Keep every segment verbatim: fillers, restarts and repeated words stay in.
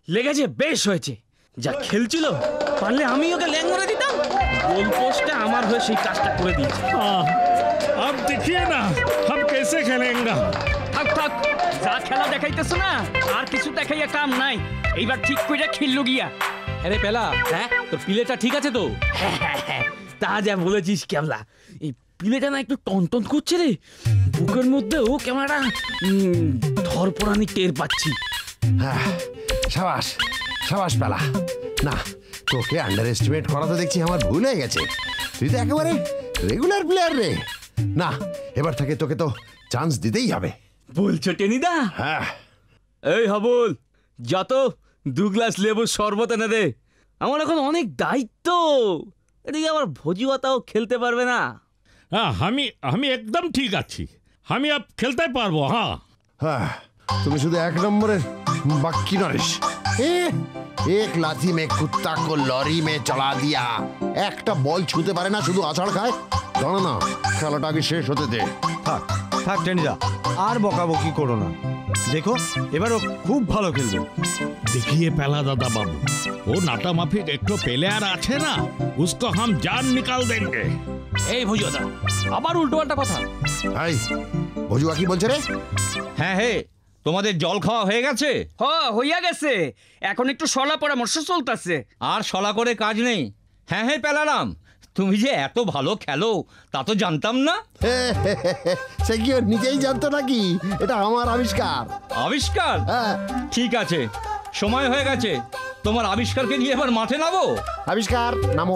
লেগেছে, বেশ হয়েছে। যা খেলছিল পারলে আমি ওকে ল্যাং করে দিতাম, গোল পোস্টটা আমার হয়ে সেই কাজটা করে দিয়েছে। अब देखिए ना हम कैसे खेलेंगे। থাক থাক, যা খেলা দেখাইতেছ না আর কিছু দেখাইয়া কাম নাই, এইবার ঠিক করে খেললো গিয়া। আরে পেলা, হ্যাঁ তোর পিলেটা ঠিক আছে তো? তা যা বলেছিস কেবলা, এই পিলেটা না একটু টনটন করছে রে, বুকের মধ্যে ও কেমন একটা ধরপড়ানি টের পাচ্ছি। হ্যাঁ, সাবাস সাবাস পেলা। না, তোকে আন্ডার এস্টিমেট করা তো দেখছি আমার ভুল হয়ে গেছে। তুই তো একেবারে রেগুলার প্লেয়ার রে। না, এবার থেকে তোকে তো চান্স দিতেই হবে। বলছো টেনিদা? হ্যাঁ। এই হাবুল, যত দু গ্লাস লেবুর শরবত এনে দে, আমার এখন অনেক দায়িত্ব। এদিকে আবার ভোজিওয়াতাও খেলতে পারবে না। हाँ हमी हमी एकदम ठीक अच्छी, हमी अब खेलते पारबो। हाँ হ্যাঁ, তুমি শুধু এক নম্বরের বাক্কি নরেশ। এক লাথি মে কুত্তা কো লরি মে চলা দিয়া। একটা বল ছুঁতে পারে না, শুধু আছাড় খায়। জানো না, খেলাটা আগে শেষ হতে দে। থাক থাক টেনিদা, আর বকাবকি করো না। দেখো এবারও খুব ভালো খেলবে। देखिए पहला दादा बाबू, वो नाटा माफिक एक तो प्लेयर আছে না, उसको हम जान निकाल देंगे। এই ভুজুদা, আবার উল্টো পাল্টা কথা। এই ভজুয়া কি বলছে রে? হ্যাঁ হে, তোমাদের জল খাওয়া হয়ে গেছে? হ, হইয়া গেছে, এখন একটু সলা পরামর্শ চলতেছে। আর শলা করে কাজ নেই। হ্যাঁ হ্যাঁ পেলারাম, তুমি যে এত ভালো খেলো তা তো জানতাম না। সে কি ওর নিজেই জানতো নাকি? এটা আমার আবিষ্কার। আবিষ্কার? হ্যাঁ। ঠিক আছে, সময় হয়ে গেছে, তোমার আবিষ্কারকে নিয়ে এবার মাঠে নামো। আবিষ্কার নামো।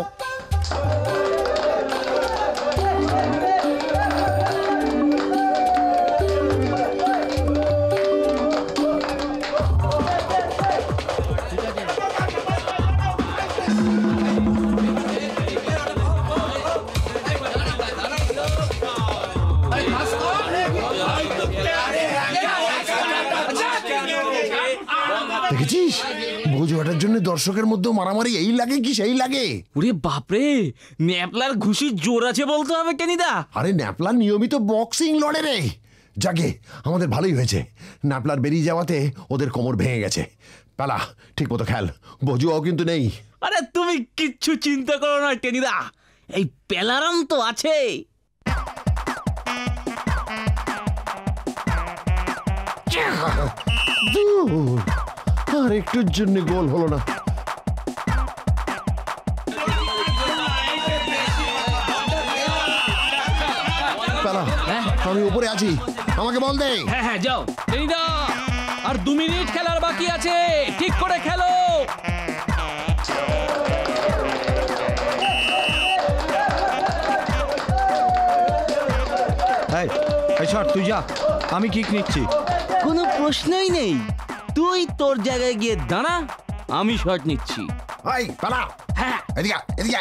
দেখেছিস, ভোজুয়াটার জন্য দর্শকের মধ্যে মারামারি এই লাগে কি সেই লাগে। ওরে বাপরে, ন্যাপলার ঘুষির জোর আছে বলতে হবে টেনিদা। আরে ন্যাপলার নিয়মিত বক্সিং লড়ে রে। যাকে আমাদের ভালোই হয়েছে, ন্যাপলার বেরিয়ে যাওয়াতে ওদের কোমর ভেঙে গেছে। পেলা ঠিক মতো খেল, ভজুয়াও কিন্তু নেই। আরে তুমি কিচ্ছু চিন্তা করো না টেনিদা, এই পেলারাম তো আছে। আর একটুর জন্য গোল হলো না। পেলা, আমি উপরে আছি, আমাকে বল দে। হ্যাঁ হ্যাঁ যাও টেনিদা, আর দু মিনিট খেলার বাকি আছে, ঠিক করে খেলো। এই এই শট তুই যা, আমি কিক নিচ্ছি। কোনো প্রশ্নই নেই, তুই তোর জায়গায় গিয়ে দাঁড়া, আমি শট নিচ্ছি। এই পেলা, হ্যাঁ এদিকে এদিকে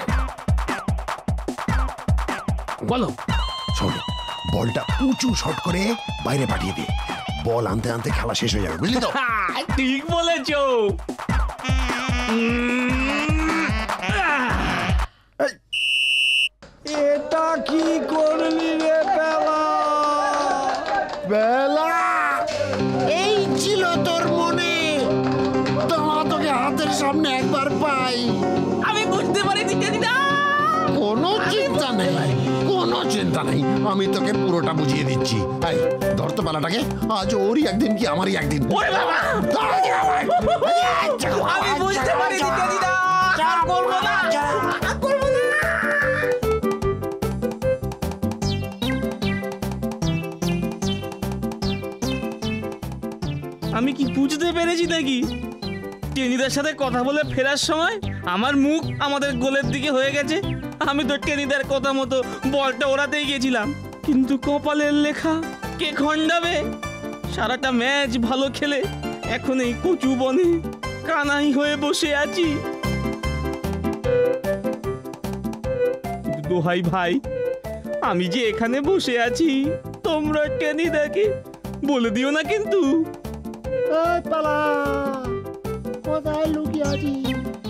বলো। শোন, বলটা উঁচু শট করে বাইরে পাঠিয়ে দে। বল আনতে আনতে খেলা শেষ হয়ে যাবে, বুঝলি তো? ঠিক বলেছো। এটা কি করলি রে পেলা? বেলা, এই ছিল তোর মনে? দাঁড়া, তোকে হাতের সামনে একবার পাই। আমি বুঝতে পারিনি টেনিদা। কোনো চিন্তা নেই, কোনো চিন্তা নেই, আমি তোকে পুরোটা বুঝিয়ে দিচ্ছি। তাই ধর তো বেলাটাকে, আজ ওরই একদিন কি আমারই একদিন। ওরে বাবা, আমি বুঝতে পারিনি টেনিদা, আর করবো না, আর করবো না। আমি কি বুঝতে পেরেছি নাকি? টেনিদার সাথে কথা বলে ফেরার সময় আমার মুখ আমাদের গোলের দিকে হয়ে গেছে। আমি তো টেনিদার কথা মতো বলটা ওড়াতেই গেছিলাম, কিন্তু কপালের লেখা কে খণ্ডাবে? সারাটা ম্যাচ ভালো খেলে এখন এই কচু বনে কানাই হয়ে বসে আছি। দোহাই ভাই, আমি যে এখানে বসে আছি, তোমরা টেনিদাকে বলে দিও না কিন্তু। কোথায় লুকিয়ে আছিস?